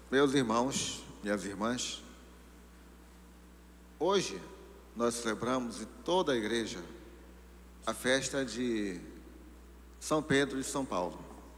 Meus irmãos, minhas irmãs, hoje nós celebramos em toda a igreja a festa de São Pedro e São Paulo,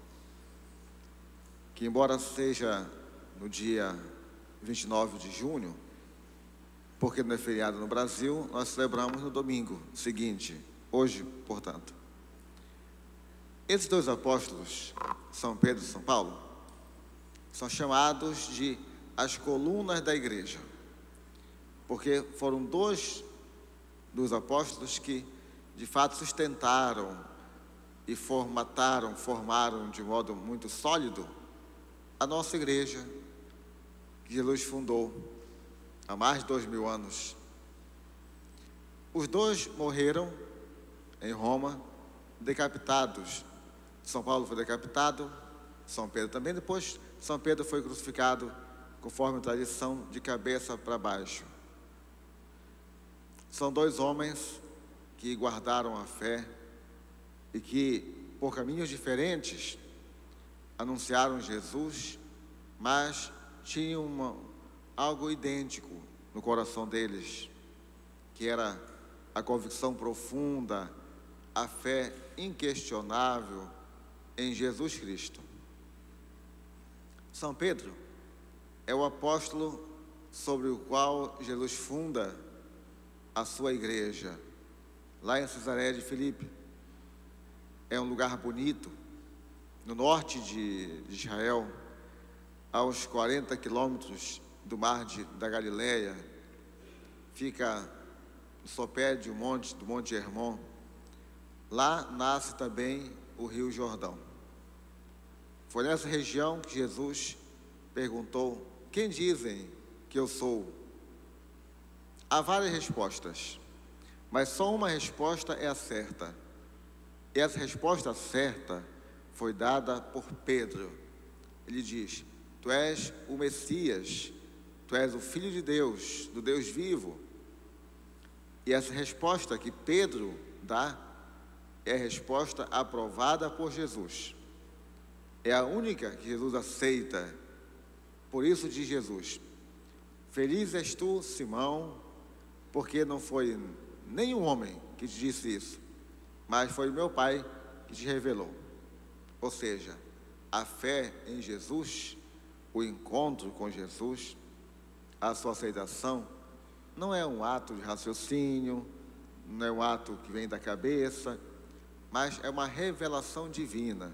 que embora seja no dia 29 de junho, porque não é feriado no Brasil, nós celebramos no domingo seguinte, hoje, portanto. Esses dois apóstolos, São Pedro e São Paulo, são chamados de as colunas da igreja, porque foram dois dos apóstolos que, de fato, sustentaram e formaram de modo muito sólido a nossa igreja, que Jesus fundou há mais de 2000 anos. Os dois morreram em Roma, decapitados. São Paulo foi decapitado, São Pedro também. Depois, São Pedro foi crucificado, conforme a tradição, de cabeça para baixo. São dois homens que guardaram a fé e que, por caminhos diferentes, anunciaram Jesus, mas tinham algo idêntico no coração deles, que era a convicção profunda, a fé inquestionável em Jesus Cristo. São Pedro é o apóstolo sobre o qual Jesus funda a sua igreja, lá em Cesareia de Filipe. É um lugar bonito, no norte de Israel, aos 40 quilômetros do mar da Galileia. Fica no sopé do Monte Hermon. Lá nasce também o Rio Jordão. Foi nessa região que Jesus perguntou: quem dizem que eu sou? Há várias respostas, mas só uma resposta é a certa. E essa resposta certa foi dada por Pedro. Ele diz: tu és o Messias, tu és o Filho de Deus, do Deus vivo. E essa resposta que Pedro dá é a resposta aprovada por Jesus. É a única que Jesus aceita. Por isso diz Jesus: feliz és tu, Simão, porque não foi nenhum homem que te disse isso, mas foi o meu Pai que te revelou. Ou seja, a fé em Jesus, o encontro com Jesus, a sua aceitação, não é um ato de raciocínio, não é um ato que vem da cabeça, mas é uma revelação divina.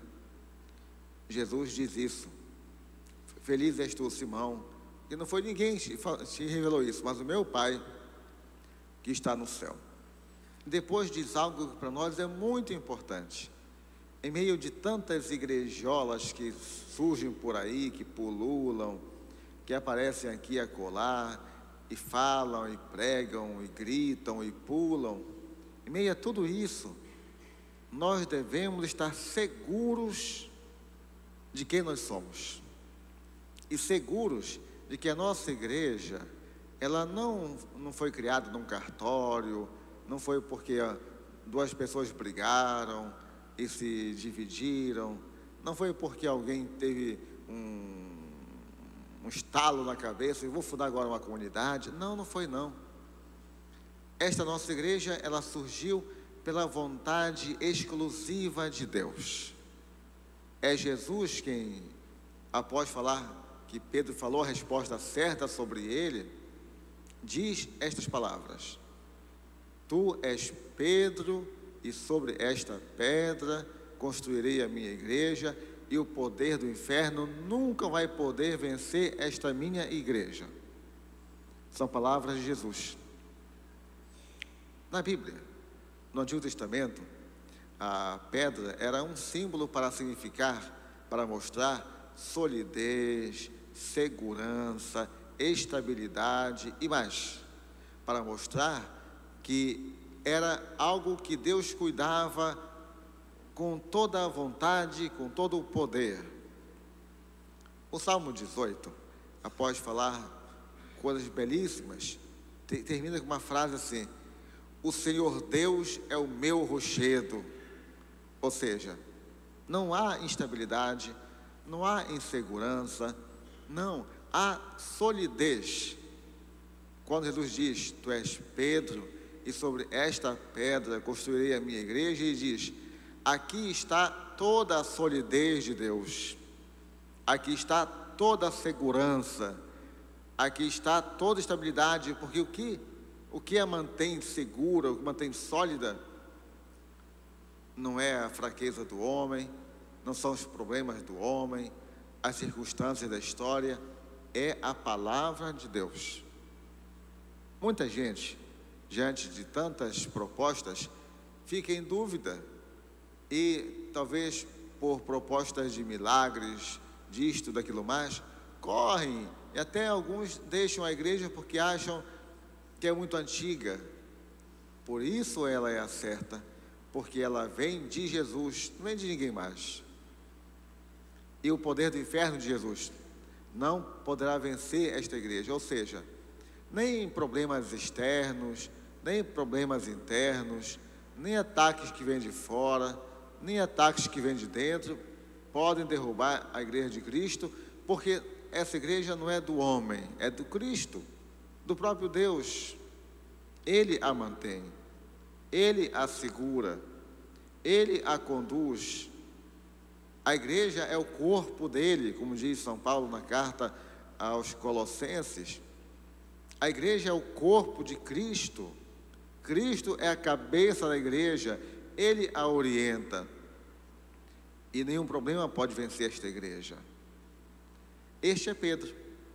Jesus diz isso: feliz és tu, Simão, e não foi ninguém que te revelou isso, mas o meu Pai que está no céu. Depois diz algo que para nós é muito importante. Em meio de tantas igrejolas que surgem por aí, que pululam, que aparecem aqui e acolá, e falam, e pregam, e gritam, e pulam, em meio a tudo isso, nós devemos estar seguros de quem nós somos, e seguros de que a nossa igreja, ela não foi criada num cartório, não foi porque duas pessoas brigaram e se dividiram, não foi porque alguém teve um estalo na cabeça e vou fundar agora uma comunidade. Não foi não. Esta nossa igreja, ela surgiu pela vontade exclusiva de Deus. É Jesus quem, após falar que Pedro falou a resposta certa sobre ele, diz estas palavras: tu és Pedro, e sobre esta pedra construirei a minha igreja, e o poder do inferno nunca vai poder vencer esta minha igreja. São palavras de Jesus. Na Bíblia, no Antigo Testamento, a pedra era um símbolo para significar, para mostrar solidez, segurança, estabilidade e mais, para mostrar que era algo que Deus cuidava com toda a vontade, com todo o poder. O Salmo 18, após falar coisas belíssimas, termina com uma frase assim: o Senhor Deus é o meu rochedo. Ou seja, não há instabilidade, não há insegurança, Não, há solidez. Quando Jesus diz, tu és Pedro, e sobre esta pedra construirei a minha igreja, e diz, aqui está toda a solidez de Deus, aqui está toda a segurança, aqui está toda a estabilidade, porque o que a mantém segura, o que mantém sólida, não é a fraqueza do homem, não são os problemas do homem, as circunstâncias da história, é a palavra de Deus. Muita gente, diante de tantas propostas, fica em dúvida e talvez por propostas de milagres, disto, daquilo mais, correm e até alguns deixam a igreja porque acham que é muito antiga. Por isso ela é a certa, porque ela vem de Jesus, não vem de ninguém mais. E o poder do inferno de Jesus não poderá vencer esta igreja, ou seja, nem problemas externos, nem problemas internos, nem ataques que vêm de fora, nem ataques que vêm de dentro, podem derrubar a igreja de Cristo, porque essa igreja não é do homem, é do Cristo, do próprio Deus. Ele a mantém, Ele a segura, Ele a conduz. A igreja é o corpo dele, como diz São Paulo na carta aos Colossenses. A igreja é o corpo de Cristo. Cristo é a cabeça da igreja, Ele a orienta. E nenhum problema pode vencer esta igreja. Este é Pedro,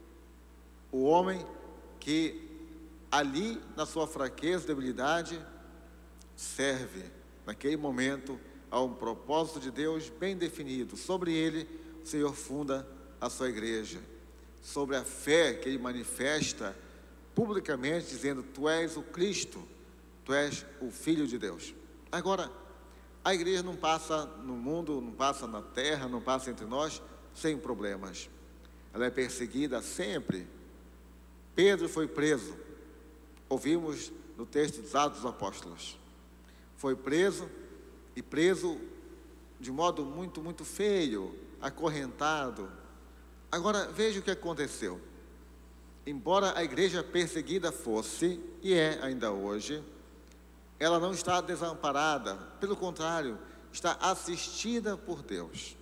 o homem que ali, na sua fraqueza e debilidade, serve, naquele momento, a um propósito de Deus bem definido. Sobre ele, o Senhor funda a sua igreja. Sobre a fé que ele manifesta publicamente, dizendo, tu és o Cristo, tu és o Filho de Deus. Agora, a igreja não passa no mundo, não passa na terra, não passa entre nós, sem problemas. Ela é perseguida sempre. Pedro foi preso. Ouvimos no texto dos Atos dos Apóstolos. Foi preso, e preso de modo muito, muito feio, acorrentado. Agora, veja o que aconteceu. Embora a igreja perseguida fosse, e é ainda hoje, ela não está desamparada, pelo contrário, está assistida por Deus.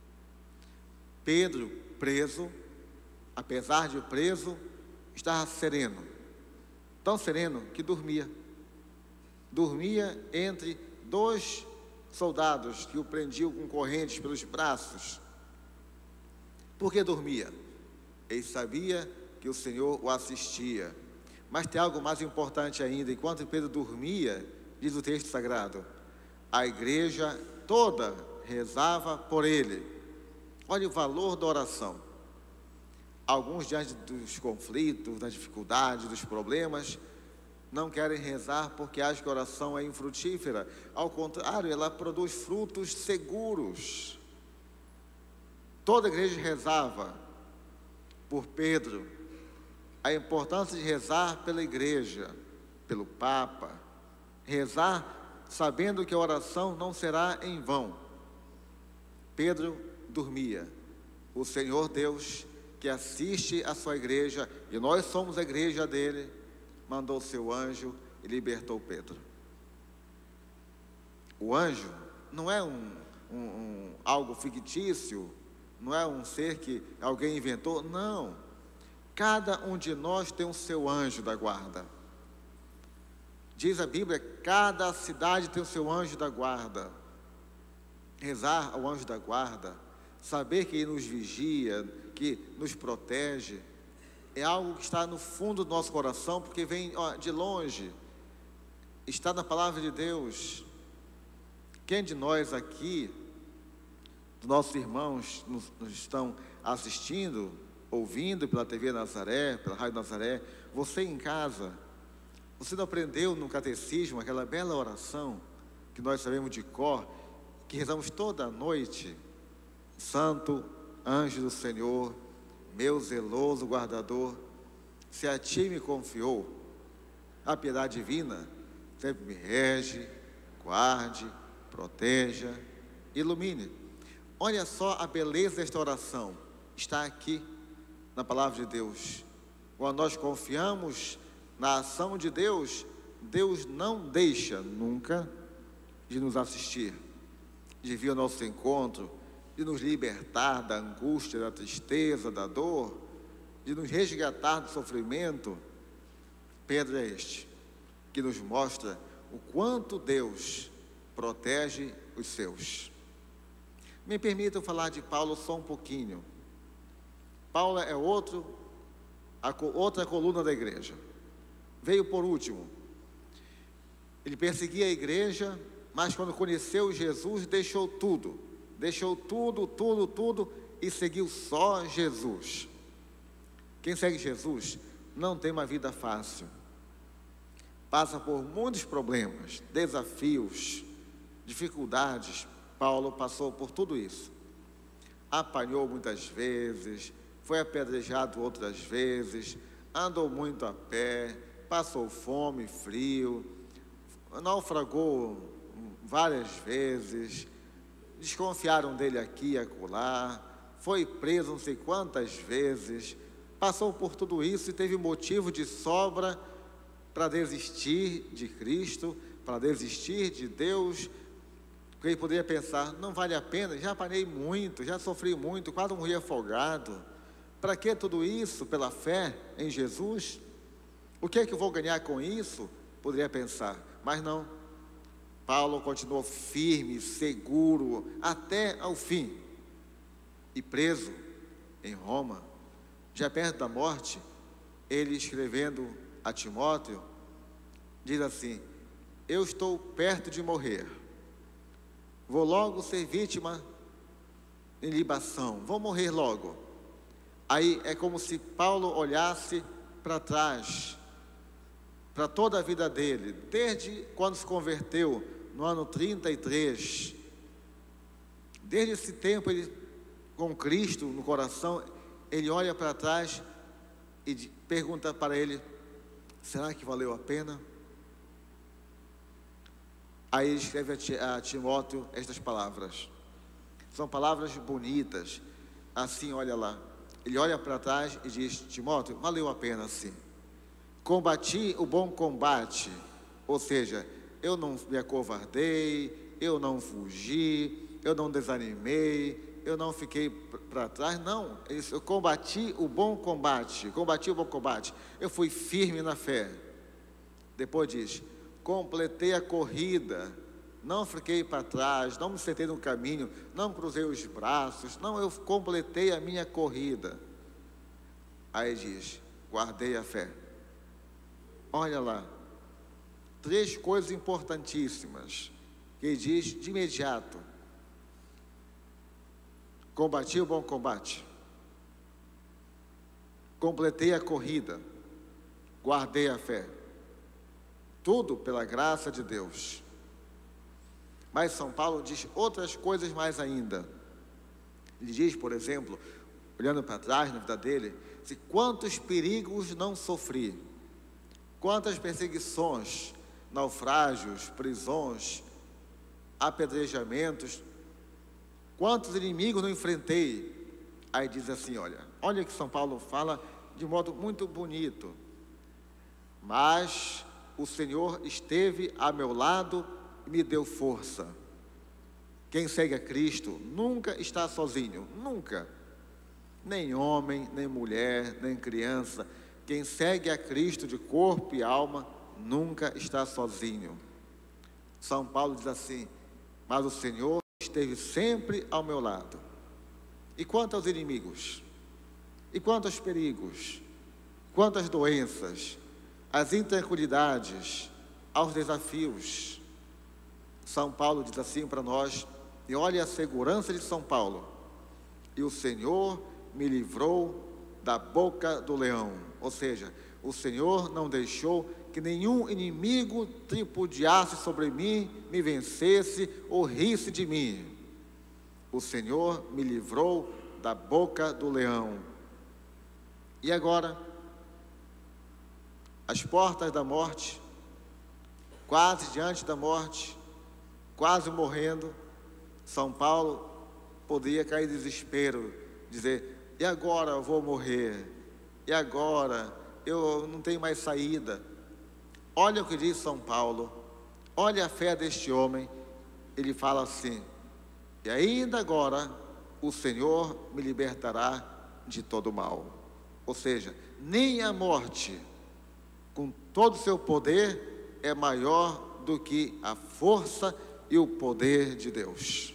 Pedro, preso, apesar de preso, estava sereno, tão sereno que dormia. Dormia entre dois soldados que o prendiam com correntes pelos braços. Por que dormia? Ele sabia que o Senhor o assistia. Mas tem algo mais importante ainda. Enquanto Pedro dormia, diz o texto sagrado, a igreja toda rezava por ele. Olha o valor da oração. Alguns, diante dos conflitos, das dificuldades, dos problemas, não querem rezar porque acham que a oração é infrutífera. Ao contrário, ela produz frutos seguros. Toda a igreja rezava por Pedro. A importância de rezar pela igreja, pelo Papa. Rezar sabendo que a oração não será em vão. Pedro dormia. O Senhor Deus, que assiste a sua igreja, e nós somos a igreja dele, mandou o seu anjo e libertou Pedro. O anjo não é algo fictício, não é um ser que alguém inventou, não. Cada um de nós tem o seu anjo da guarda. Diz a Bíblia, cada cidade tem o seu anjo da guarda. Rezar ao anjo da guarda, saber que ele nos vigia, que nos protege, é algo que está no fundo do nosso coração, porque vem de longe, está na palavra de Deus. Quem de nós aqui, dos nossos irmãos, nos estão assistindo, ouvindo pela TV Nazaré, pela Rádio Nazaré, você em casa, você não aprendeu no catecismo aquela bela oração que nós sabemos de cor, que rezamos toda noite? Santo anjo do Senhor, meu zeloso guardador, se a ti me confiou a piedade divina, sempre me rege, guarde, proteja, ilumine. Olha só a beleza desta oração, está aqui. na palavra de Deus. Quando nós confiamos na ação de Deus, Deus não deixa nunca de nos assistir, de vir ao nosso encontro, de nos libertar da angústia, da tristeza, da dor, de nos resgatar do sofrimento. Pedro é este, que nos mostra o quanto Deus protege os seus. Me permitam falar de Paulo só um pouquinho. Paulo é outra coluna da igreja. Veio por último. Ele perseguia a igreja, mas quando conheceu Jesus, deixou tudo e seguiu só Jesus. Quem segue Jesus não tem uma vida fácil. Passa por muitos problemas, desafios, dificuldades. Paulo passou por tudo isso. Apanhou muitas vezes, foi apedrejado outras vezes, andou muito a pé, passou fome, frio, naufragou várias vezes, desconfiaram dele aqui e acolá, foi preso não sei quantas vezes, passou por tudo isso e teve motivo de sobra para desistir de Cristo, para desistir de Deus, porque ele poderia pensar, não vale a pena, já apanhei muito, já sofri muito, quase morri afogado, para que tudo isso pela fé em Jesus? O que é que eu vou ganhar com isso? Poderia pensar, mas não. Paulo continuou firme, seguro, até ao fim. E preso em Roma, já perto da morte, ele escrevendo a Timóteo, diz assim: eu estou perto de morrer, vou logo ser vítima em libação, vou morrer logo. Aí é como se Paulo olhasse para trás, para toda a vida dele, desde quando se converteu, no ano 33, desde esse tempo, ele, com Cristo no coração, ele olha para trás e pergunta para ele, será que valeu a pena? Aí ele escreve a Timóteo estas palavras, são palavras bonitas, assim, olha lá, ele olha para trás e diz, Timóteo, valeu a pena sim, combati o bom combate, ou seja, eu não me acovardei, eu não fugi, eu não desanimei, eu não fiquei para trás, não, eu combati o bom combate, eu fui firme na fé. Depois diz, completei a corrida, não fiquei para trás, não me sentei no caminho, não cruzei os braços, não, eu completei a minha corrida. Aí diz, guardei a fé. Olha lá, 3 coisas importantíssimas, que ele diz de imediato, combati o bom combate, completei a corrida, guardei a fé, tudo pela graça de Deus. Mas São Paulo diz outras coisas mais ainda. Ele diz, por exemplo, olhando para trás na vida dele, quantos perigos não sofri, quantas perseguições, naufrágios, prisões, apedrejamentos, quantos inimigos não enfrentei. Aí diz assim, olha que São Paulo fala de modo muito bonito, mas o Senhor esteve a meu lado e me deu força. Quem segue a Cristo nunca está sozinho, nunca, nem homem, nem mulher, nem criança. Quem segue a Cristo de corpo e alma nunca está sozinho. São Paulo diz assim, mas o Senhor esteve sempre ao meu lado. E quanto aos inimigos? E quanto aos perigos? Quanto às doenças? Às intranquilidades? Aos desafios? São Paulo diz assim para nós, e olha a segurança de São Paulo. E o Senhor me livrou da boca do leão. Ou seja, o Senhor não deixou que nenhum inimigo tripudiasse sobre mim, me vencesse ou risse de mim. O Senhor me livrou da boca do leão. E agora, as portas da morte, quase diante da morte, quase morrendo, São Paulo poderia cair em desespero, dizer, e agora eu vou morrer, e agora eu não tenho mais saída. Olha o que diz São Paulo, olha a fé deste homem. Ele fala assim: e ainda agora o Senhor me libertará de todo mal. Ou seja, nem a morte, com todo o seu poder, é maior do que a força e o poder de Deus.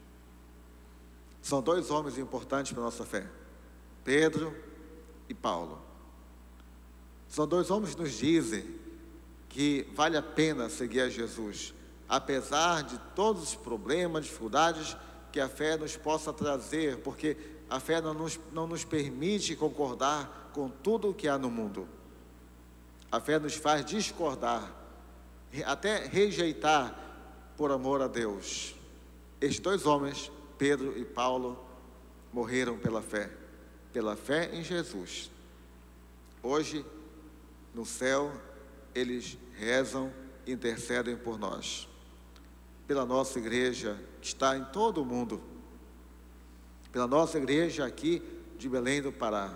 São dois homens importantes para a nossa fé, Pedro e Paulo. São dois homens que nos dizem que vale a pena seguir a Jesus, apesar de todos os problemas, dificuldades que a fé nos possa trazer, porque a fé não nos permite concordar com tudo o que há no mundo. A fé nos faz discordar, até rejeitar por amor a Deus. Estes dois homens, Pedro e Paulo, morreram pela fé em Jesus. Hoje, no céu, eles rezam e intercedem por nós, pela nossa igreja que está em todo o mundo, pela nossa igreja aqui de Belém do Pará.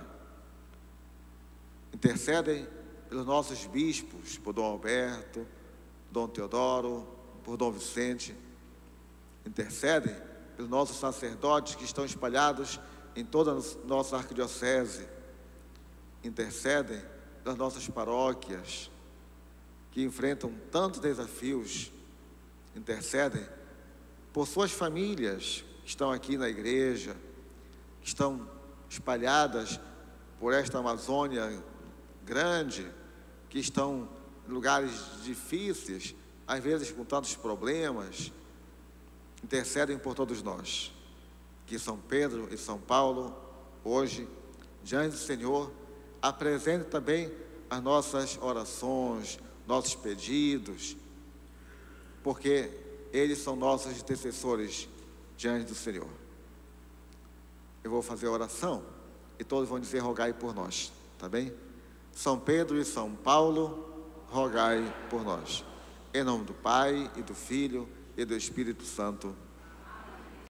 Intercedem pelos nossos bispos, por Dom Alberto, Dom Teodoro, por Dom Vicente. Intercedem pelos nossos sacerdotes que estão espalhados em toda a nossa arquidiocese. Intercedem pelas nossas paróquias, que enfrentam tantos desafios. Intercedem por suas famílias que estão aqui na igreja, que estão espalhadas por esta Amazônia grande, que estão em lugares difíceis, às vezes com tantos problemas. Intercedem por todos nós. Que São Pedro e São Paulo, hoje, diante do Senhor, apresentem também as nossas orações, nossos pedidos, porque eles são nossos intercessores diante do Senhor. Eu vou fazer a oração e todos vão dizer: rogai por nós, tá bem? São Pedro e São Paulo, rogai por nós. Em nome do Pai, e do Filho, e do Espírito Santo.